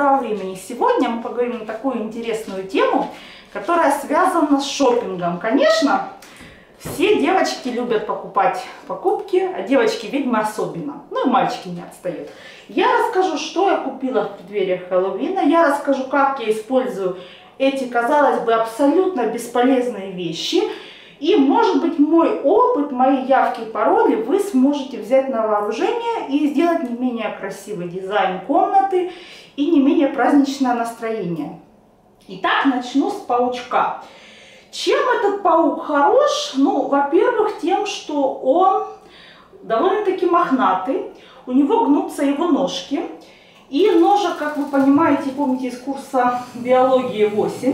доброго времени. Сегодня мы поговорим на такую интересную тему, которая связана с шопингом. Конечно, все девочки любят покупать покупки, а девочки-ведьмы особенно. Ну и мальчики не отстают. Я расскажу, что я купила в преддверии Хэллоуина. Я расскажу, как я использую эти, казалось бы, абсолютно бесполезные вещи. И, может быть, мой опыт, мои явки и пароли вы сможете взять на вооружение и сделать не менее красивый дизайн комнаты и не менее праздничное настроение. Итак, начну с паучка. Чем этот паук хорош? Ну, во-первых, тем, что он довольно-таки мохнатый, у него гнутся его ножки. И ножек, как вы понимаете, помните из курса биологии 8.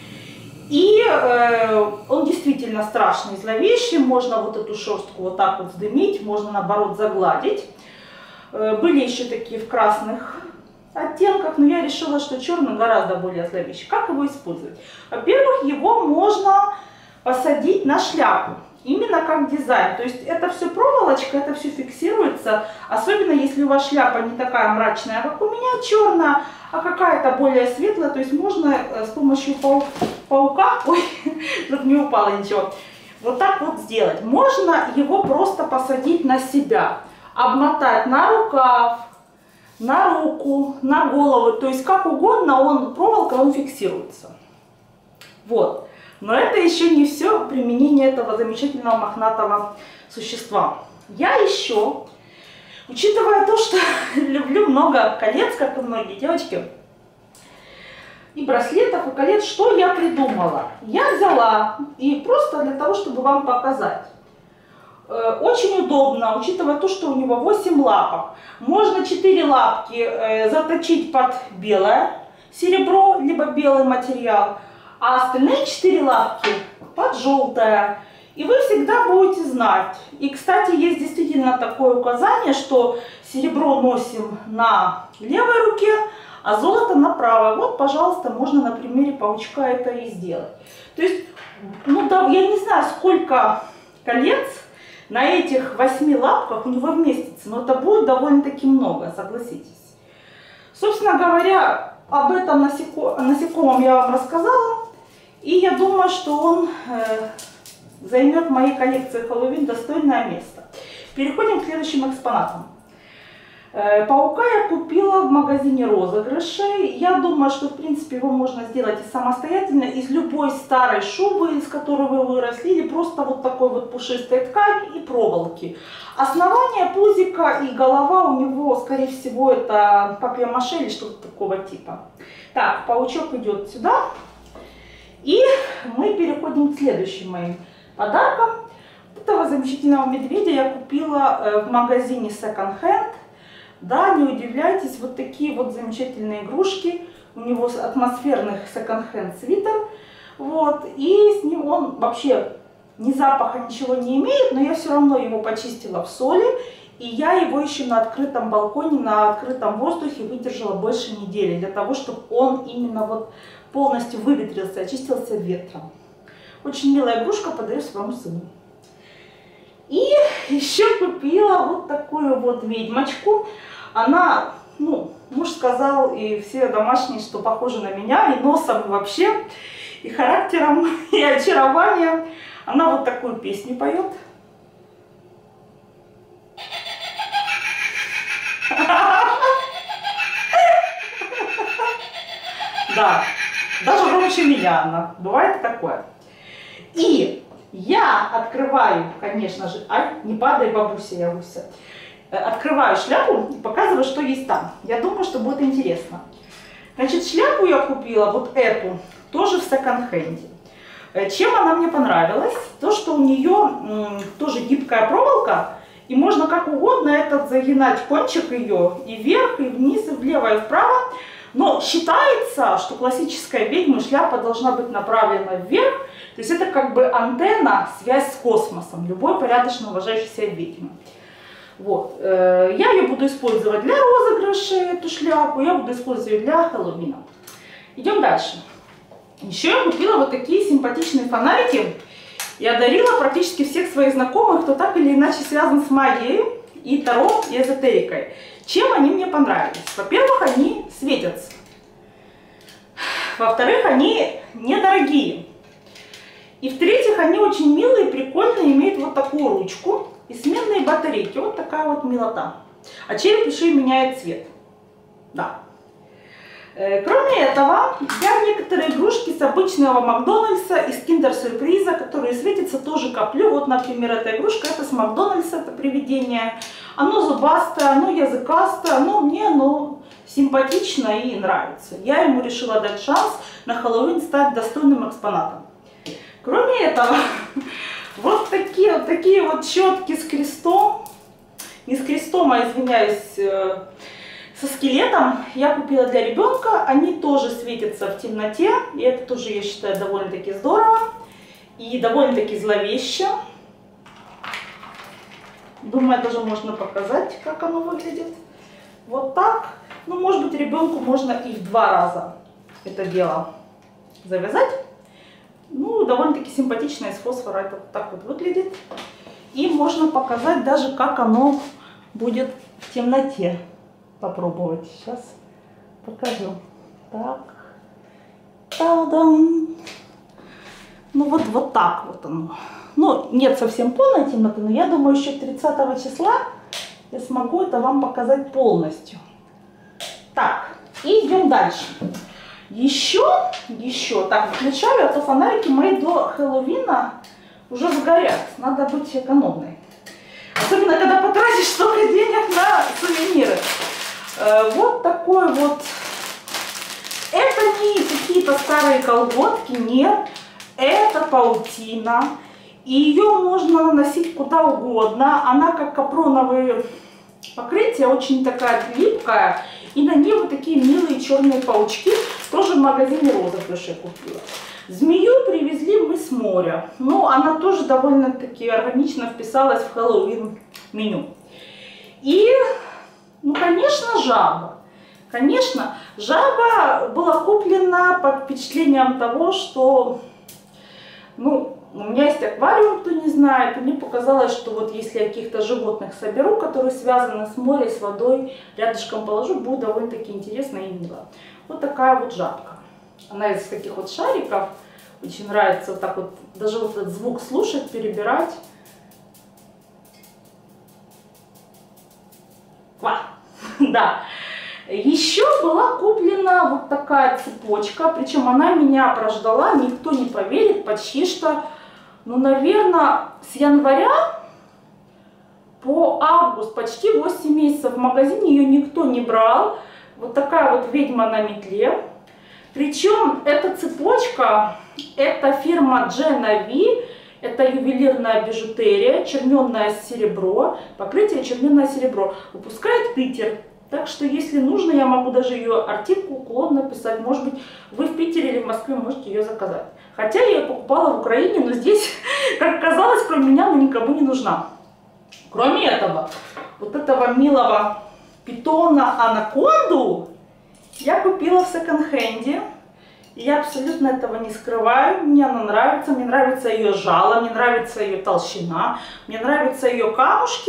И он действительно страшный, зловещий. Можно вот эту шерстку вот так вот вздымить, можно наоборот загладить. Были еще такие в красных оттенках, но я решила, что черный гораздо более зловещий. Как его использовать? Во-первых, его можно посадить на шляпу, именно как дизайн. То есть это все проволочка, это все фиксируется, особенно если у вас шляпа не такая мрачная, как у меня, черная, а какая-то более светлая. То есть можно с помощью паука, ой, чтобы не упало ничего, вот так вот сделать. Можно его просто посадить на себя, обмотать на рукав, на руку, на голову, то есть как угодно, проволокой он фиксируется. Вот. Но это еще не все применение этого замечательного мохнатого существа. Я еще, учитывая то, что люблю много колец, как и многие девочки, и браслетов, и колец, что я придумала? Я взяла, и просто для того, чтобы вам показать. Очень удобно, учитывая то, что у него 8 лапок. Можно 4 лапки заточить под белое серебро, либо белый материал, а остальные 4 лапки под желтое. И вы всегда будете знать. И, кстати, есть действительно такое указание, что серебро носим на левой руке, а золото на правой. Вот, пожалуйста, можно на примере паучка это и сделать. То есть, ну да, я не знаю, сколько колец на этих 8 лапках у него вместится, но это будет довольно-таки много, согласитесь. Собственно говоря, об этом насекомом я вам рассказала. И я думаю, что он займет в моей коллекции Хэллоуин достойное место. Переходим к следующим экспонатам. Паука я купила в магазине розыгрышей. Я думаю, что в принципе его можно сделать и самостоятельно, из любой старой шубы, из которой вы выросли, или просто вот такой вот пушистой ткани и проволоки. Основание пузика и голова у него, скорее всего, это папье-маше или что-то такого типа. Так, паучок идет сюда. И мы переходим к следующим моим подаркам. Этого замечательного медведя я купила в магазине Second Hand. Да, не удивляйтесь, вот такие вот замечательные игрушки. У него атмосферный секонд-хенд свитер. Вот, и с ним он вообще ни запаха, ничего не имеет, но я все равно его почистила в соли. И я его еще на открытом балконе, на открытом воздухе выдержала больше недели, для того, чтобы он именно вот полностью выветрился, очистился ветром. Очень милая игрушка, подарю своему сыну. И еще купила вот такую вот ведьмочку. Она, ну, муж сказал, и все домашние, что похожа на меня, и носом, и вообще, и характером, и очарованием. Она вот такую песню поет. Да, даже громче меня она. Бывает такое. И я открываю, конечно же, ай, не падай, бабуся, я гуся. Открываю шляпу и показываю, что есть там. Я думаю, что будет интересно. Значит, шляпу я купила, вот эту, тоже в секонд-хенде. Чем она мне понравилась? То, что у нее тоже гибкая проволока, и можно как угодно этот загинать кончик ее и вверх, и вниз, и влево, и вправо. Но считается, что классическая ведьма шляпа должна быть направлена вверх. То есть это как бы антенна, связь с космосом любой порядочно уважающейся ведьмы. Вот. Я ее буду использовать для розыгрыша, эту шляпу, я буду использовать для Хэллоуина. Идем дальше. Еще я купила вот такие симпатичные фонарики. Я дарила практически всех своих знакомых, кто так или иначе связан с магией и таро, и эзотерикой. Чем они мне понравились? Во-первых, они светятся. Во-вторых, они недорогие. И в-третьих, они очень милые, прикольные, имеют вот такую ручку и сменные батарейки. Вот такая вот милота. А череп еще и меняет цвет. Да. Кроме этого, я некоторые игрушки с обычного Макдональдса, из Киндер-сюрприза, которые светятся, тоже коплю. Вот, например, эта игрушка, это с Макдональдса, это привидение. Оно зубастое, оно языкастое, мне оно симпатично и нравится. Я ему решила дать шанс на Хэллоуин стать достойным экспонатом. Кроме этого, вот такие вот щетки с крестом. Не с крестом, а, извиняюсь, со скелетом я купила для ребенка. Они тоже светятся в темноте. И это тоже, я считаю, довольно-таки здорово. И довольно-таки зловеще. Думаю, даже можно показать, как оно выглядит. Вот так. Ну, может быть, ребенку можно и в 2 раза это дело завязать. Ну, довольно-таки симпатично из фосфора это вот так вот выглядит. И можно показать даже, как оно будет в темноте. Попробовать. Сейчас покажу. Так. Та-дам! Ну, вот так вот оно. Ну, нет совсем полной темноты, но я думаю, еще 30 числа я смогу это вам показать полностью. Так, и идем дальше. Еще, так, включаю, а то фонарики мои до Хэллоуина уже сгорят. Надо быть экономной. Особенно, когда потратишь столько денег на сувениры. Вот такой вот. Это не какие-то старые колготки, нет. Это паутина. И ее можно наносить куда угодно. Она как капроновые покрытия, очень такая липкая. И на ней вот такие милые черные паучки. Тоже в магазине Розыгрыш я купила. Змею привезли мы с моря. Но она тоже довольно-таки органично вписалась в Хэллоуин меню. И, ну, конечно, жаба. Конечно, жаба была куплена под впечатлением того, что, ну, у меня есть аквариум, кто не знает, и мне показалось, что вот если я каких-то животных соберу, которые связаны с морем, с водой, рядышком положу, будет довольно-таки интересно и мило. Вот такая вот жабка. Она из таких вот шариков. Очень нравится вот так вот, даже вот этот звук слушать, перебирать. Да. Еще была куплена вот такая цепочка, причем она меня прождала, никто не поверит, почти что, ну, наверное, с января по август, почти 8 месяцев в магазине ее никто не брал. Вот такая вот ведьма на метле. Причем эта цепочка, это фирма Genevi, это ювелирная бижутерия, черненное серебро, покрытие черненное серебро, выпускает Питер. Так что, если нужно, я могу даже ее артикул, уклон написать. Может быть, вы в Питере или в Москве можете ее заказать. Хотя я ее покупала в Украине, но здесь, как оказалось, кроме меня, она никому не нужна. Кроме этого, вот этого милого питона анаконду я купила в секонд-хенде. Я абсолютно этого не скрываю. Мне она нравится. Мне нравится ее жало, мне нравится ее толщина, мне нравятся ее камушки.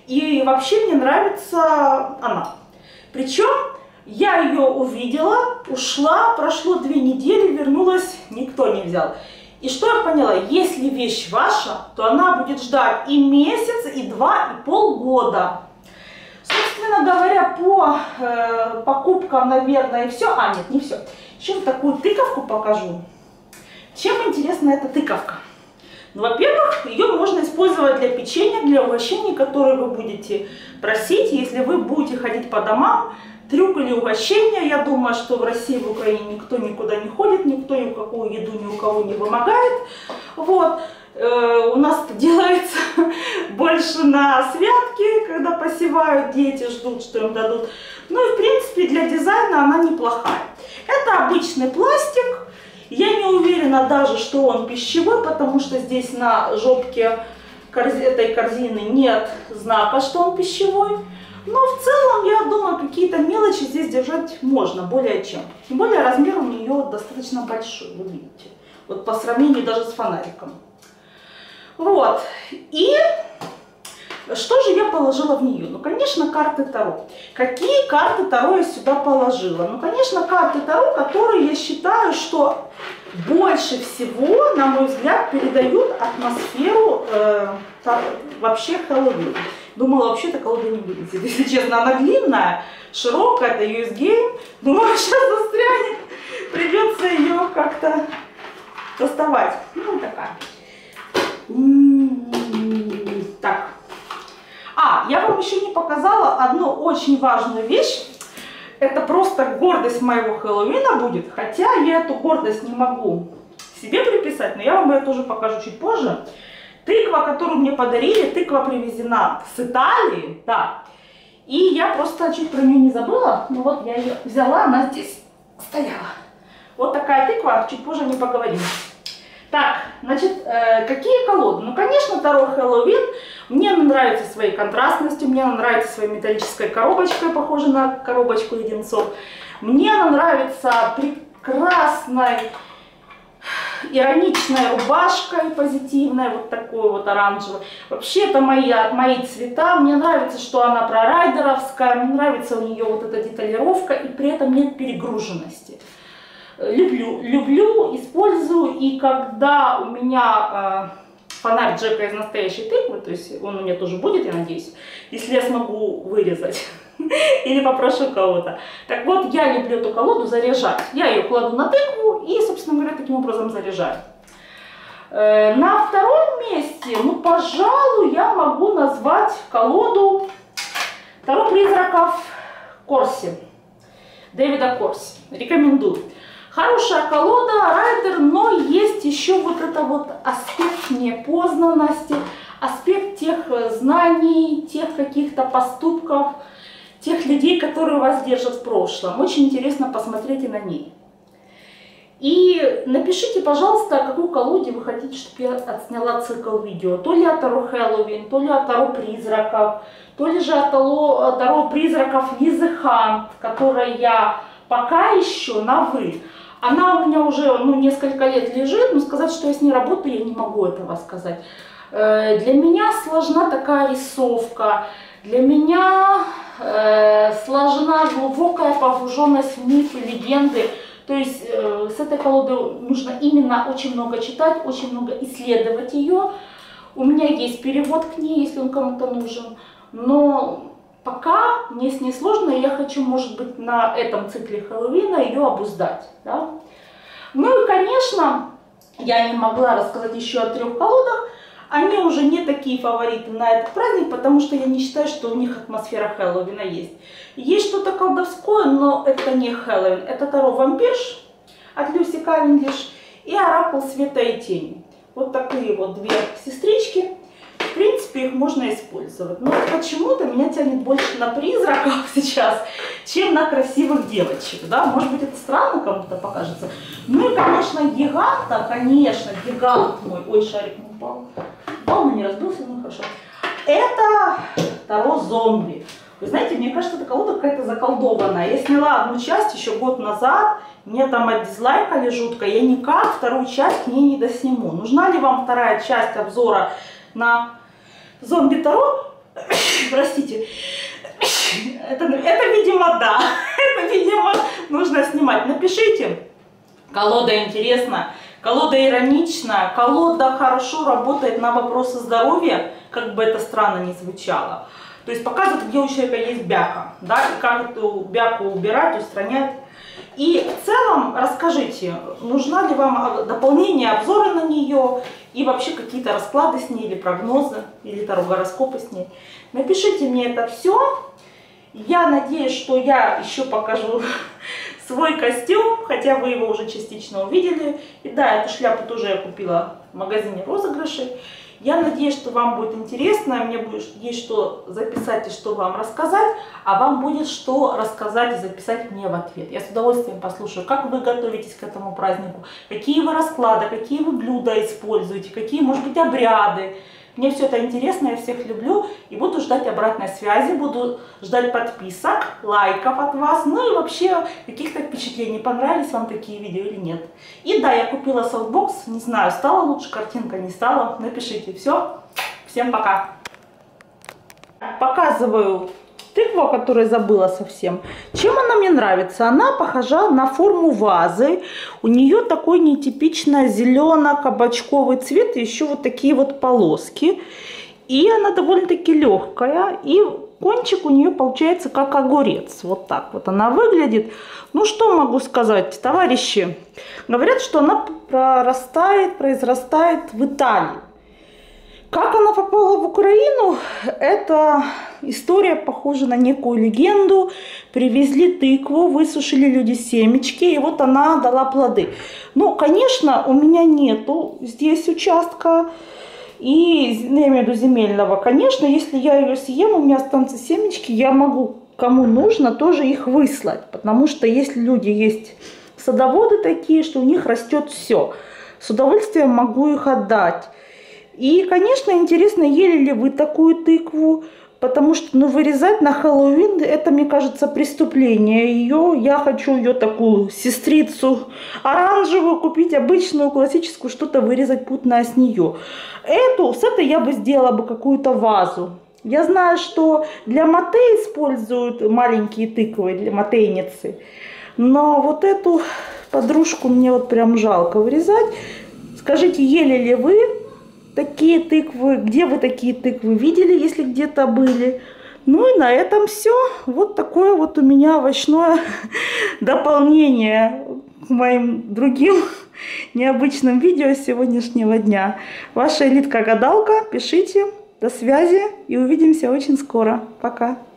И вообще мне нравится она. Причем я ее увидела, ушла, прошло 2 недели, вернулась, никто не взял. И что я поняла? Если вещь ваша, то она будет ждать и месяц, и 2, и полгода. Собственно говоря, по покупкам, наверное, и все. А, нет, не все. Еще вот такую тыковку покажу. Чем интересна эта тыковка? Ну, во-первых, ее можно использовать для печенья, для угощений, которые вы будете просить. Если вы будете ходить по домам, трюк или угощения, я думаю, что в России, в Украине никто никуда не ходит, никто ни какую еду ни у кого не вымогает. Вот. У нас это делается больше на святки, когда посевают, дети ждут, что им дадут. Ну и в принципе для дизайна она неплохая. Это обычный пластик. Я не уверена даже, что он пищевой, потому что здесь на жопке этой корзины нет знака, что он пищевой. Но в целом, я думаю, какие-то мелочи здесь держать можно, более чем. Тем более размер у нее достаточно большой, вы видите. Вот по сравнению даже с фонариком. Вот. И Что же я положила в нее? Ну, конечно, карты Таро. Какие карты Таро я сюда положила? Ну, конечно, карты Таро, которые я считаю, что больше всего, на мой взгляд, передают атмосферу вообще Хэллоуин. Думала, вообще-то колода не вылезет. Если честно, она длинная, широкая, это US-Game. Думала, сейчас застрянет. Придется ее как-то доставать. Ну, такая. Так. Я вам еще не показала одну очень важную вещь. Это просто гордость моего Хэллоуина будет. Хотя я эту гордость не могу себе приписать, но я вам ее тоже покажу чуть позже. Тыква, которую мне подарили, тыква привезена с Италии, да. И я просто чуть про нее не забыла. Ну вот я ее взяла, она здесь стояла. Вот такая тыква, чуть позже не поговорим. Так, значит, какие колоды? Ну, конечно, Таро Хэллоуин. Мне нравится своей контрастностью, мне она нравится своей металлической коробочкой, похожей на коробочку леденцов. Мне она нравится прекрасной, ироничной рубашкой, позитивной, вот такой вот оранжевой. Вообще, это мои цвета. Мне нравится, что она прорайдеровская, мне нравится у нее вот эта деталировка, и при этом нет перегруженности. Люблю, использую, и когда у меня фонарь Джека из настоящей тыквы, то есть он у меня тоже будет, я надеюсь, если я смогу вырезать или попрошу кого-то. Так вот, я люблю эту колоду заряжать. Я ее кладу на тыкву и, собственно говоря, таким образом заряжаю. На втором месте, ну, пожалуй, я могу назвать колоду Таро призраков Корси, Дэвида Корси. Рекомендую. Хорошая колода, райдер, но есть еще вот это вот аспект непознанности, аспект тех знаний, тех каких-то поступков, тех людей, которые вас держат в прошлом. Очень интересно посмотреть и на ней. И напишите, пожалуйста, о какой колоде вы хотите, чтобы я отсняла цикл видео. То ли о Таро Хэллоуин, то ли о Таро призраков, то ли же о Таро призраков Лизы Хант, которой я пока еще на «вы». Она у меня уже несколько лет лежит, но сказать, что я с ней работаю, я не могу этого сказать. Для меня сложна такая рисовка, для меня сложна глубокая погруженность в мифы, легенды. То есть с этой колодой нужно именно очень много читать, очень много исследовать ее. У меня есть перевод к ней, если он кому-то нужен, но пока мне с ней сложно, и я хочу, может быть, на этом цикле Хэллоуина ее обуздать. Да? Ну и, конечно, я не могла рассказать еще о 3 колодах. Они уже не такие фавориты на этот праздник, потому что я не считаю, что у них атмосфера Хэллоуина есть. Есть что-то колдовское, но это не Хэллоуин. Это Таро Вампирш от Люси Кавендиш и Оракул Света и Тени. Вот такие вот 2 сестрички. В принципе, их можно использовать. Но почему-то меня тянет больше на призраков сейчас, чем на красивых девочек. Да? Может быть, это странно кому-то покажется. Ну и, конечно, гиганта, гигант мой. Ой, шарик не упал. Упал, но не разбился, ну хорошо. Это Таро Зомби. Вы знаете, мне кажется, эта колода какая-то заколдованная. Я сняла одну часть еще год назад. Мне там отдизлайкали жутко. Я никак вторую часть к ней не досниму. Нужна ли вам вторая часть обзора на Зомби Таро? Простите. Это, видимо, да. Это, видимо, нужно снимать. Напишите. Колода интересна, колода ироничная, колода хорошо работает на вопросы здоровья, как бы это странно ни звучало. То есть показывает, где у человека есть бяка, да, и как эту бяку убирать, устранять. И в целом расскажите, нужна ли вам дополнение, обзоры на нее и вообще какие-то расклады с ней, или прогнозы, или таро-гороскопы с ней. Напишите мне это все. Я надеюсь, что я еще покажу свой костюм, хотя вы его уже частично увидели. И да, эту шляпу тоже я купила в магазине розыгрышей. Я надеюсь, что вам будет интересно, мне будет есть что записать и что вам рассказать, а вам будет что рассказать и записать мне в ответ. Я с удовольствием послушаю, как вы готовитесь к этому празднику, какие вы расклады, какие вы блюда используете, какие, может быть, обряды. Мне все это интересно, я всех люблю и буду ждать обратной связи, буду ждать подписок, лайков от вас, ну и вообще каких-то впечатлений, понравились вам такие видео или нет. И да, я купила софтбокс, не знаю, стала лучше картинка, не стала, напишите. Все, всем пока! Показываю тыкву, о которой забыла совсем. Чем она мне нравится? Она похожа на форму вазы. У нее такой нетипичный зелено-кабачковый цвет. И еще вот такие вот полоски. И она довольно-таки легкая. И кончик у нее получается как огурец. Вот так вот она выглядит. Ну, что могу сказать, товарищи? Говорят, что она произрастает в Италии. Как она попала в Украину, эта история похожа на некую легенду. Привезли тыкву, высушили люди семечки, и вот она дала плоды. Ну, конечно, у меня нету здесь участка, и, я имею в виду земельного. Конечно, если я ее съем, у меня останутся семечки, я могу, кому нужно, тоже их выслать. Потому что если люди есть садоводы такие, что у них растет все, с удовольствием могу их отдать. И, конечно, интересно, ели ли вы такую тыкву, потому что, вырезать на Хэллоуин, это, мне кажется, преступление. Я хочу ее такую сестрицу оранжевую купить, обычную, классическую, что-то вырезать путное с нее. С этой я бы сделала бы какую-то вазу. Я знаю, что для мате используют маленькие тыквы, для матейницы. Но вот эту подружку мне вот прям жалко вырезать. Скажите, ели ли вы такие тыквы, где вы такие тыквы видели, если где-то были? Ну и на этом все. Вот такое вот у меня овощное дополнение к моим другим необычным видео сегодняшнего дня. Ваша Элитка-гадалка. Пишите. До связи и увидимся очень скоро. Пока.